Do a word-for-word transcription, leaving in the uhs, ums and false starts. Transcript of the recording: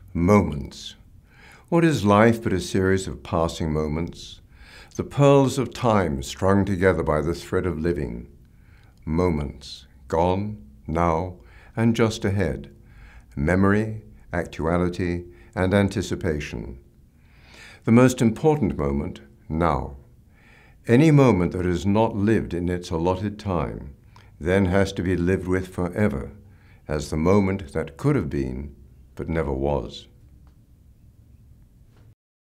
Moments. What is life but a series of passing moments? The pearls of time strung together by the thread of living. Moments, gone, now, and just ahead. Memory, actuality, and anticipation. The most important moment, now. Any moment that is not lived in its allotted time then has to be lived with forever as the moment that could have been, but never was.